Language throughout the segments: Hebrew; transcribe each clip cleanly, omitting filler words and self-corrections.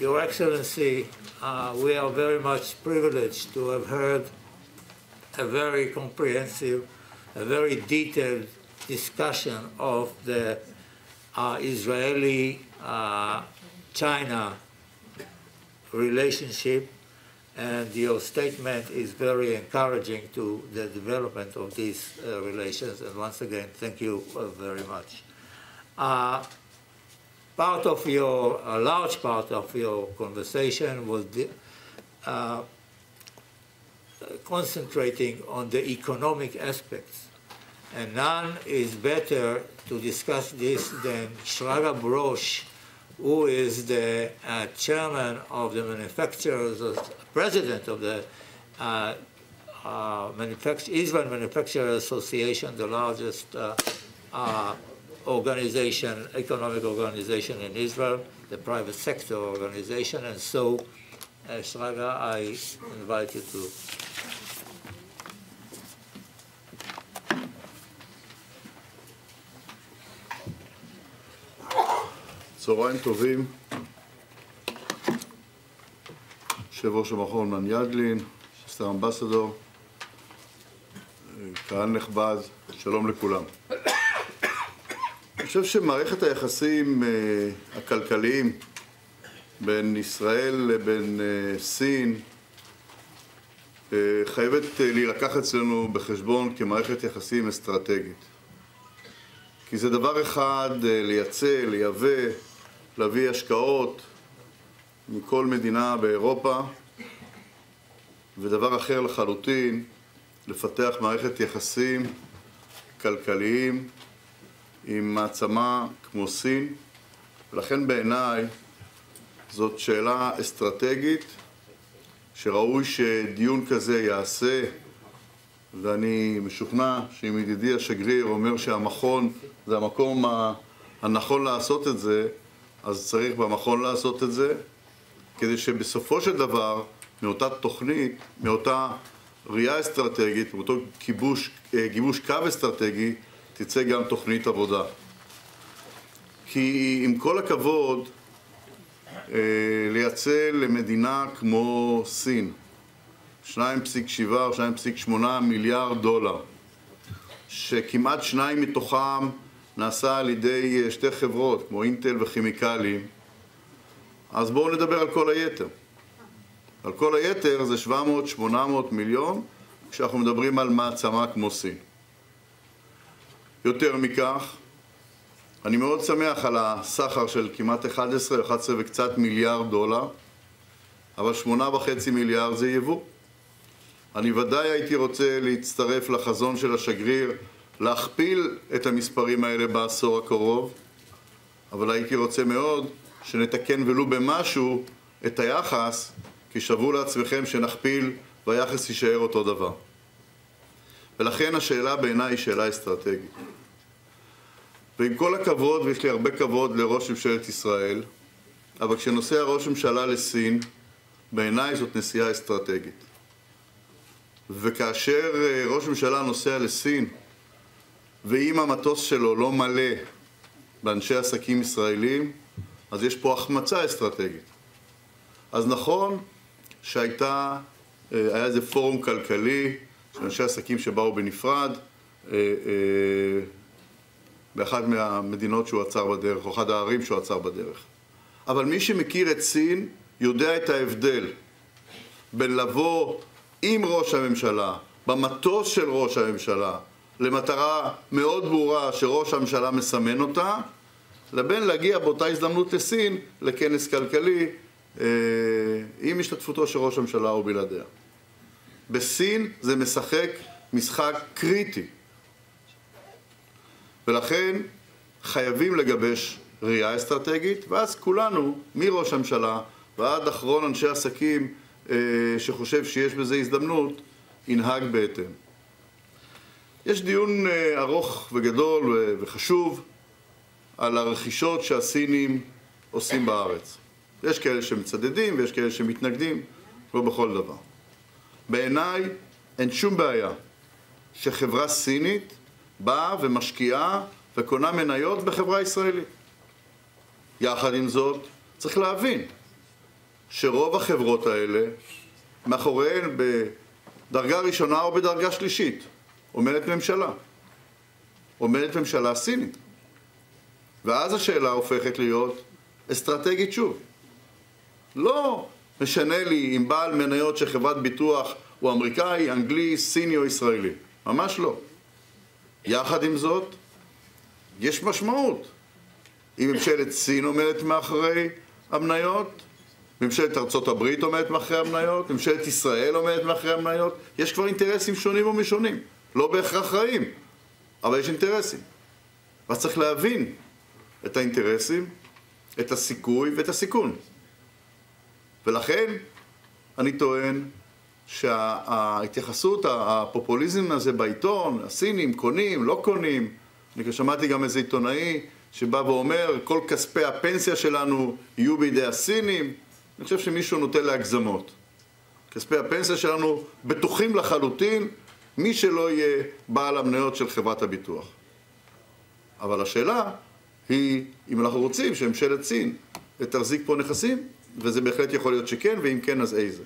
Your Excellency, we are very much privileged to have heard a very comprehensive, a very detailed discussion of the Israeli-China relationship, and your statement is very encouraging to the development of these relations. And once again, thank you very much. A large part of your conversation was concentrating on the economic aspects. And none is better to discuss this than Shraga Brosh, who is the chairman of the manufacturers, president of the Israel Manufacturers Association, the largest organization, economic organization in Israel, the private sector organization. And so, Shraga, I invite you to. צהריים טובים, יושב ראש המכון מן ידלין, מיסטר אמבסדור, קהל נכבד, שלום לכולם. אני חושב שמערכת היחסים הכלכליים בין ישראל לבין סין חייבת להילקח אצלנו בחשבון כמערכת יחסים אסטרטגית. כי זה דבר אחד לייצא, לייבא, להביא השקעות מכל מדינה באירופה, ודבר אחר לחלוטין, לפתח מערכת יחסים כלכליים עם מעצמה כמו סין. ולכן בעיניי זאת שאלה אסטרטגית שראוי שדיון כזה יעשה, ואני משוכנע שאם ידידי השגריר אומר שהמכון זה המקום הנכון לעשות את זה, אז צריך במכון לעשות את זה, כדי שבסופו של דבר, מאותה תוכנית, מאותה ראייה אסטרטגית, מאותו גיבוש קו אסטרטגי, תצא גם תוכנית עבודה. כי עם כל הכבוד, לייצא למדינה כמו סין, 2.7 או 2.8 מיליארד דולר, שכמעט 2 מתוכם נעשה על ידי שתי חברות, כמו אינטל וכימיקלים, אז בואו נדבר על כל היתר. על כל היתר זה 700-800 מיליון, כשאנחנו מדברים על מעצמה כמו סין. יותר מכך, אני מאוד שמח על הסחר של כמעט 11 וקצת מיליארד דולר, אבל 8.5 מיליארד זה יבוא. אני ודאי הייתי רוצה להצטרף לחזון של השגריר, להכפיל את המספרים האלה בעשור הקרוב, אבל הייתי רוצה מאוד שנתקן ולו במשהו את היחס, כי שבו לעצמכם שנכפיל והיחס יישאר אותו דבר. ולכן השאלה בעיניי היא שאלה אסטרטגית. ועם כל הכבוד, ויש לי הרבה כבוד לראש ממשלת ישראל, אבל כשנוסע ראש ממשלה לסין, בעיניי זאת נסיעה אסטרטגית. וכאשר ראש ממשלה נוסע לסין, ואם המטוס שלו לא מלא באנשי עסקים ישראלים, אז יש פה החמצה אסטרטגית. אז נכון שהיה איזה פורום כלכלי של אנשי עסקים שבאו בנפרד, באחת מהמדינות שהוא עצר בדרך, או אחד הערים שהוא עצר בדרך. אבל מי שמכיר את סין יודע את ההבדל בין לבוא עם ראש הממשלה, במטוס של ראש הממשלה, למטרה מאוד ברורה שראש הממשלה מסמן אותה, לבין להגיע באותה הזדמנות לסין, לכנס כלכלי, עם השתתפותו של ראש הממשלה או בלעדיה. בסין זה משחק משחק קריטי. ולכן חייבים לגבש ראייה אסטרטגית, ואז כולנו, מראש הממשלה ועד אחרון אנשי עסקים שחושב שיש בזה הזדמנות, ינהג בהתאם. יש דיון ארוך וגדול וחשוב על הרכישות שהסינים עושים בארץ. יש כאלה שמצדדים ויש כאלה שמתנגדים, לא בכל דבר. בעיניי אין שום בעיה שחברה סינית באה ומשקיעה וקונה מניות בחברה ישראלית. יחד עם זאת, צריך להבין שרוב החברות האלה, מאחוריהן בדרגה ראשונה או בדרגה שלישית, עומדת ממשלה. עומדת ממשלה סינית. ואז השאלה הופכת להיות אסטרטגית שוב. לא משנה לי אם בעל מניות של חברת ביטוח הוא אמריקאי, אנגלי, סיני או ישראלי. ממש לא. יחד עם זאת, יש משמעות. אם ממשלת סין עומדת מאחורי המניות, ממשלת ארצות הברית עומדת מאחורי המניות, ממשלת ישראל עומדת מאחורי המניות, יש כבר אינטרסים שונים ומשונים. לא בהכרח רעים, אבל יש אינטרסים. אז צריך להבין את האינטרסים, את הסיכוי ואת הסיכון. ולכן אני טוען שההתייחסות, הפופוליזם הזה בעיתון, הסינים קונים, לא קונים, אני שמעתי גם איזה עיתונאי שבא ואומר, כל כספי הפנסיה שלנו יהיו בידי הסינים, אני חושב שמישהו נוטה להגזמות. כספי הפנסיה שלנו בטוחים לחלוטין, מי שלא יהיה בעל המניות של חברת הביטוח. אבל השאלה היא, אם אנחנו רוצים שממשלת סין תחזיק פה נכסים, וזה בהחלט יכול להיות שכן, ואם כן, אז איזה.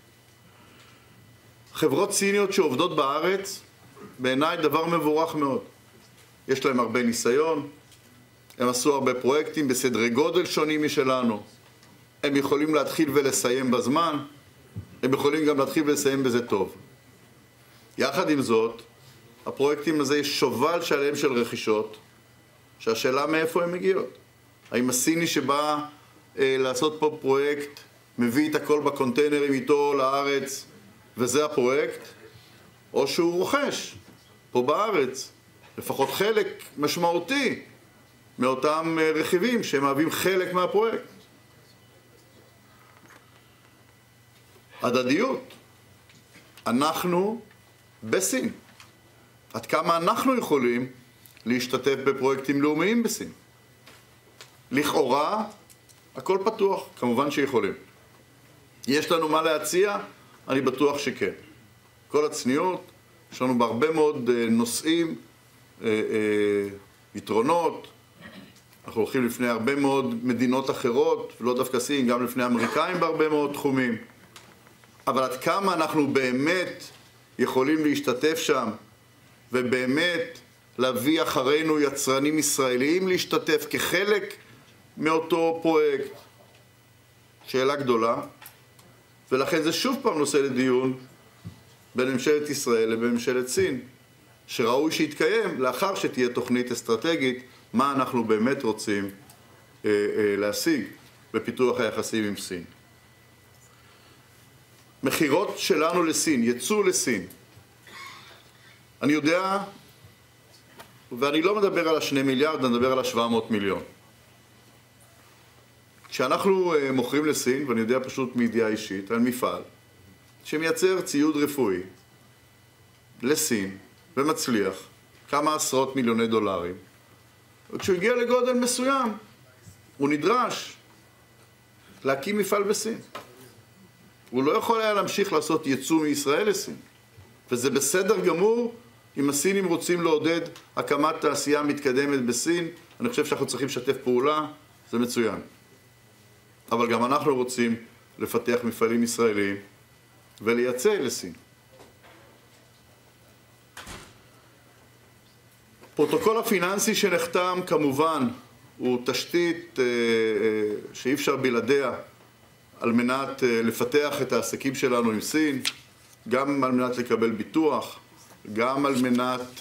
חברות סיניות שעובדות בארץ, בעיניי דבר מבורך מאוד. יש להם הרבה ניסיון, הם עשו הרבה פרויקטים בסדרי גודל שונים משלנו, הם יכולים להתחיל ולסיים בזמן, הם יכולים גם להתחיל ולסיים בזה טוב. יחד עם זאת, הפרויקטים הזה יש שובל שלם של רכישות, שהשאלה מאיפה הן מגיעות. האם הסיני שבא לעשות פה פרויקט, מביא את הכל בקונטיינרים איתו לארץ, וזה הפרויקט, או שהוא רוכש פה בארץ, לפחות חלק משמעותי מאותם רכיבים שהם מהווים חלק מהפרויקט. הדדיות. אנחנו בסין. עד כמה אנחנו יכולים להשתתף בפרויקטים לאומיים בסין? לכאורה, הכל פתוח, כמובן שיכולים. יש לנו מה להציע? אני בטוח שכן. כל הצניעות, יש לנו בהרבה מאוד נושאים, יתרונות, אנחנו הולכים לפני הרבה מאוד מדינות אחרות, ולא דווקא סין, גם לפני אמריקאים בהרבה מאוד תחומים. אבל עד כמה אנחנו באמת יכולים להשתתף שם, ובאמת להביא אחרינו יצרנים ישראליים להשתתף כחלק מאותו פרויקט? שאלה גדולה, ולכן זה שוב פעם נושא לדיון בין ממשלת ישראל לבין ממשלת סין, שראוי שיתקיים לאחר שתהיה תוכנית אסטרטגית, מה אנחנו באמת רוצים להשיג בפיתוח היחסים עם סין. מחירות שלנו לסין, יצוא לסין. אני יודע, ואני לא מדבר על ה2 מיליארד, אני מדבר על ה700 מיליון. כשאנחנו מוכרים לסין, ואני יודע פשוט מידיעה אישית, על מפעל שמייצר ציוד רפואי לסין ומצליח כמה עשרות מיליוני דולרים, וכשהוא הגיע לגודל מסוים, הוא נדרש להקים מפעל בסין. הוא לא יכול היה להמשיך לעשות ייצוא מישראל לסין. וזה בסדר גמור אם הסינים רוצים לעודד הקמת תעשייה מתקדמת בסין. אני חושב שאנחנו צריכים לשתף פעולה, זה מצוין. אבל גם אנחנו רוצים לפתח מפעלים ישראליים ולייצא לסין. הפרוטוקול הפיננסי שנחתם כמובן הוא תשתית שאי אפשר בלעדיה על מנת לפתח את העסקים שלנו עם סין, גם על מנת לקבל ביטוח, גם על מנת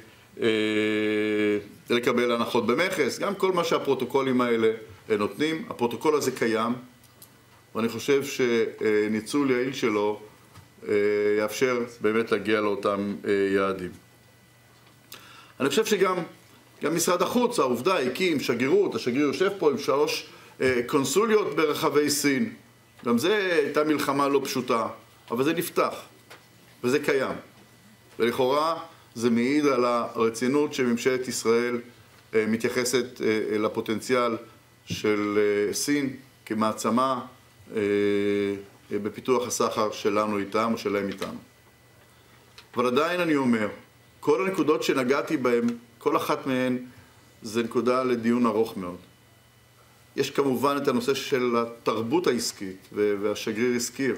לקבל הנחות במכס, גם כל מה שהפרוטוקולים האלה נותנים. הפרוטוקול הזה קיים, ואני חושב שניצול יעיל שלו יאפשר באמת להגיע לאותם יעדים. אני חושב שגם משרד החוץ, העובדה, הקים שגרירות, השגריר יושב פה עם 3 קונסוליות ברחבי סין. גם זה הייתה מלחמה לא פשוטה, אבל זה נפתח, וזה קיים. ולכאורה זה מעיד על הרצינות שממשלת ישראל מתייחסת לפוטנציאל של סין כמעצמה בפיתוח הסחר שלנו איתם או שלהם איתנו. אבל עדיין אני אומר, כל הנקודות שנגעתי בהן, כל אחת מהן זה נקודה לדיון ארוך מאוד. יש כמובן את הנושא של התרבות העסקית, והשגריר הזכיר.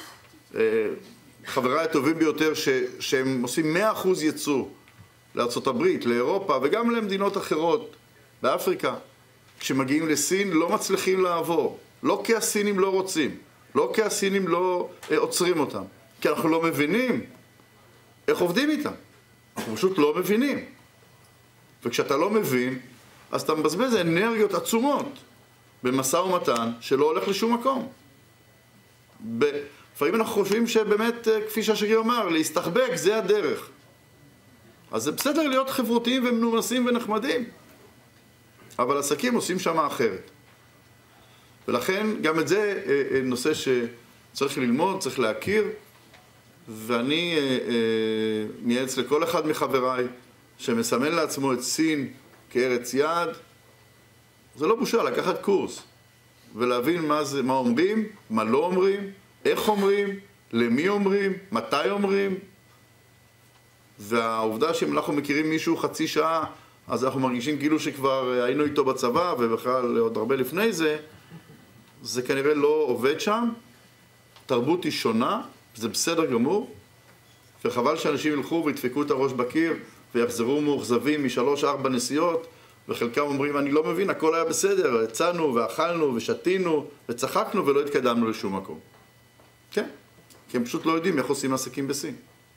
חבריי הטובים ביותר שהם עושים 100% ייצוא לארצות הברית, לאירופה וגם למדינות אחרות באפריקה. כשמגיעים לסין לא מצליחים לעבור, לא כי הסינים לא רוצים, לא כי הסינים לא עוצרים אותם, כי אנחנו לא מבינים איך עובדים איתם. אנחנו פשוט לא מבינים. וכשאתה לא מבין, אז אתה מבזבז אנרגיות עצומות במשא ומתן שלא הולך לשום מקום. לפעמים אנחנו חושבים שבאמת, כפי שהשגריר אמר, להסתחבק זה הדרך. אז זה בסדר להיות חברותיים ומנומסים ונחמדים, אבל עסקים עושים שם אחרת. ולכן גם את זה נושא שצריך ללמוד, צריך להכיר, ואני מייעץ לכל אחד מחבריי שמסמן לעצמו את סין כארץ יעד. זה לא בושה לקחת קורס ולהבין מה אומרים, מה לא אומרים, איך אומרים, למי אומרים, מתי אומרים. והעובדה שאם אנחנו מכירים מישהו חצי שעה, אז אנחנו מרגישים כאילו שכבר היינו איתו בצבא, ובכלל עוד הרבה לפני זה, זה כנראה לא עובד שם. תרבות היא שונה, זה בסדר גמור, וחבל שאנשים ילכו וידפקו את הראש בקיר, ויחזרו מאוכזבים מ3-4 נסיעות, וחלקם אומרים, אני לא מבין, הכל היה בסדר, יצאנו ואכלנו ושתינו וצחקנו ולא התקדמנו לשום מקום. כן, כי הם פשוט לא יודעים איך עושים עסקים בסין.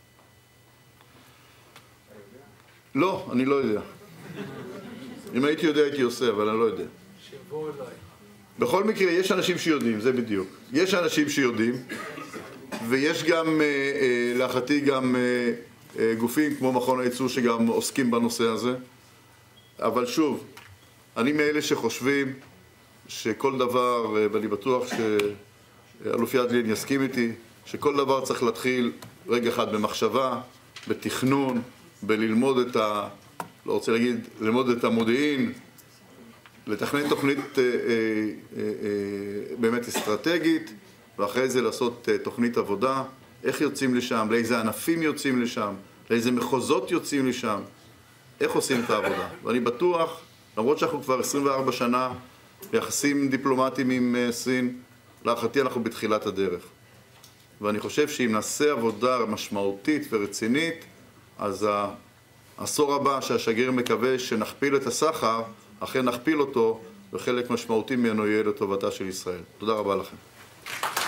לא, אני לא יודע. אם הייתי יודע הייתי עושה, אבל אני לא יודע. שיבואו אליי. בכל מקרה, יש אנשים שיודעים, זה בדיוק. יש אנשים שיודעים, ויש גם, להערכתי גם גופים כמו מכון הייצוא שגם עוסקים בנושא הזה. אבל שוב, אני מאלה שחושבים שכל דבר, ואני בטוח שאלוף ידלין יסכים איתי, שכל דבר צריך להתחיל רגע אחד במחשבה, בתכנון, בללמוד לא רוצה להגיד, ללמוד את המודיעין, לתכנן תוכנית באמת אסטרטגית, ואחרי זה לעשות תוכנית עבודה, איך יוצאים לשם, לאיזה ענפים יוצאים לשם, לאיזה מחוזות יוצאים לשם, איך עושים את העבודה. ואני בטוח, למרות שאנחנו כבר 24 שנה ביחסים דיפלומטיים עם סין, להערכתי אנחנו בתחילת הדרך. ואני חושב שאם נעשה עבודה משמעותית ורצינית, אז העשור הבא שהשגריר מקווה שנכפיל את הסחר, אכן נכפיל אותו, וחלק משמעותי ממנו יהיה לטובתה של ישראל. תודה רבה לכם.